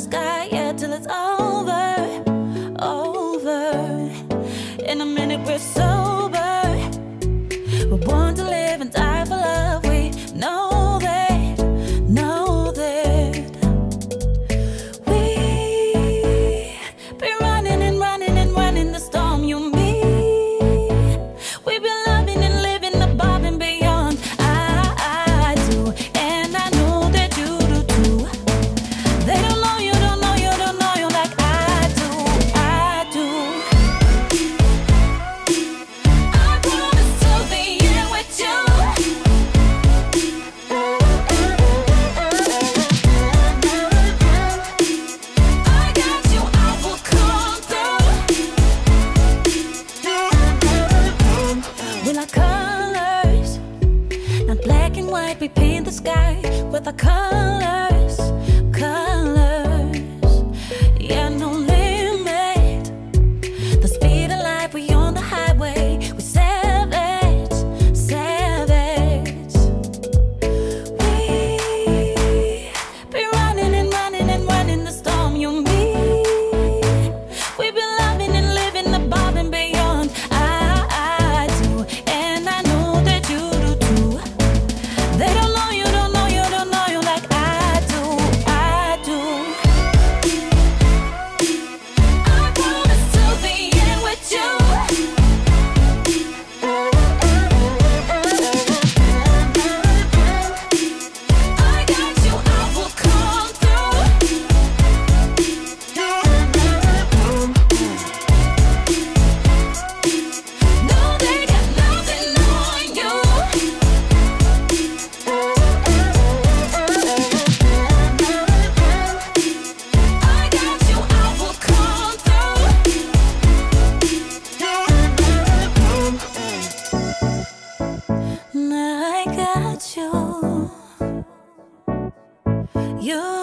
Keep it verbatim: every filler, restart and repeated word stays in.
sky, yeah, till it's over, over. In a minute we're sober. We're born to live and die for love. We know that, know that. We been running and running and running the storm, you and me. We've been loving and living above and beyond. I, I do, and I know that you do too. They don't know you, don't know you, don't know you like I do, I do. I promise to the end with you. I got you, I will come through. We like colors, not black and white. We paint the sky with our colors, colors. Yeah, no limit. The speed of light, we on the highway. We savage, savage. We be running and running and running the storm, you and me. We've been loving and living above and beyond. I, I do, and I know that you do too. They don't know you, don't know you, don't know you like I do, I do. I promise to the end with you. I got you, I will come through. No, they got nothing on you. I got you, I will come through. I got you. You